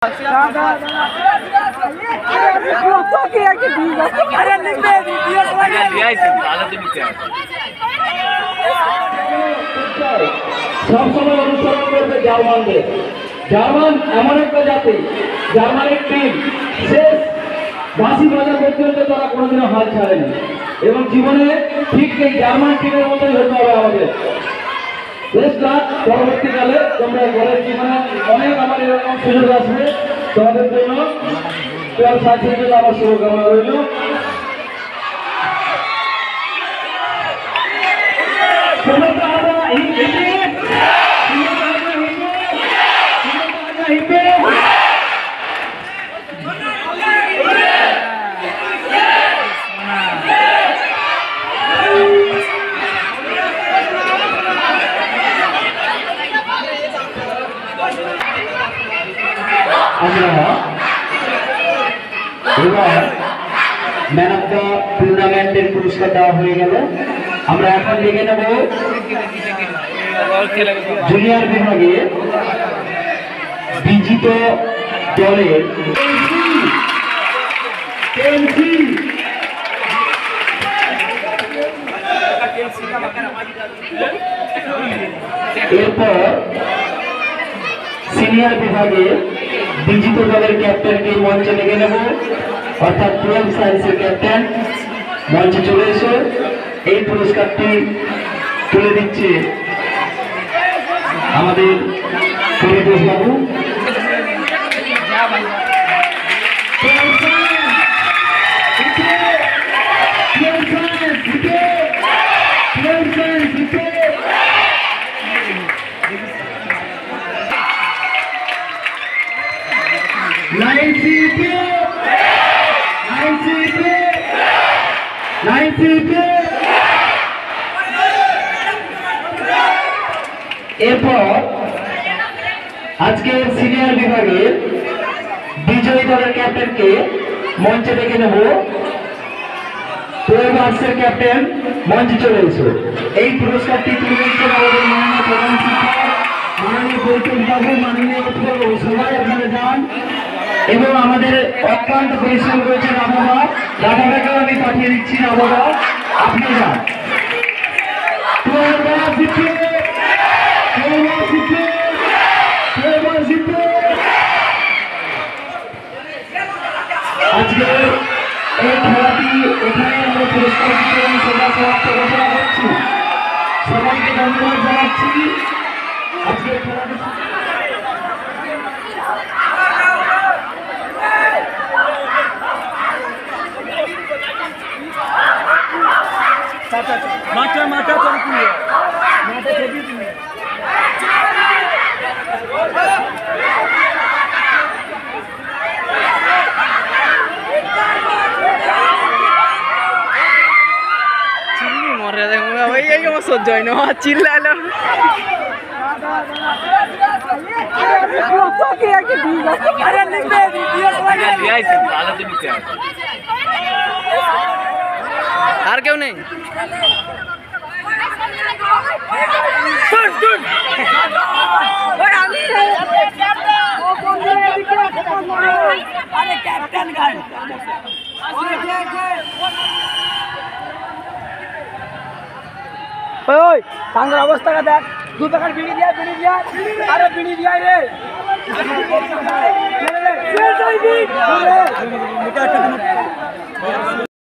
সবসময় অনুসরণ করবে জার্মানদের। জার্মান এমন একটা জাতি, জার্মানির টিম শেষ বাঁশি বাজা পর্যন্ত তারা কোনোদিনও হাল ছাড়েনি এবং জীবনে ঠিক এই জার্মান টিমের মতোই হতে হবে আমাদের। পরবর্তীকালে তোমরা ঘরের জীবনে অনেক আমার এরকম সুযোগ আসবে, তোমাদের জন্য আমার শুভকামনা রইল। এবার ম্যান অফ দ্য টুর্নামেন্টের পুরস্কার দেওয়া হয়ে গেল। আমরা এখন দেখে নেব জুনিয়র বিভাগে বিজিত দলের এরপর সিনিয়র বিভাগে বিজিত দলের ক্যাপ্টেনকে মঞ্চে ডেকে নেব, অর্থাৎ 12 সায়েন্সের ক্যাপ্টেন মঞ্চে চলে এসে এই পুরস্কারটি তুলে দিচ্ছে আমাদের পরিতোষ বাবু। এরপর আজকের সিনিয়র বিভাগের বিজয়ী দলের ক্যাপ্টেনকে মঞ্চে ডেকে নেব। 12 আর্টসের ক্যাপ্টেন মঞ্চে চলে এসো। এই পুরস্কারটি তুলে দিচ্ছেন আমাদের মাননীয় প্রধান শিক্ষক মাননীয় পরিতোষ বাবু, মাননীয় সবাই আপনারা যান এবং আমাদের অত্যন্ত পরিশ্রম করেছেন রাধাটাকেও আমি পাঠিয়ে দিচ্ছি। রাধাটা আপনি যান। আজকে এই খেলাটি এখানে আমরা পুরস্কার সমাপ্ত ঘোষণা করছি। সবাইকে ধন্যবাদ জানাচ্ছি। আজকে খেলাটি মাঠা মাঠা মাঠা ছবি চিল্লি মরে দেখো ভাই, এই আমার সহ্য হয় না চিল্লাইলো। আর কেউ নেই? ওই টাঙ্গার অবস্থাটা দেখ, 2 টাকার বিড়ি দিয়া আরে বিড়ি দিয়া রে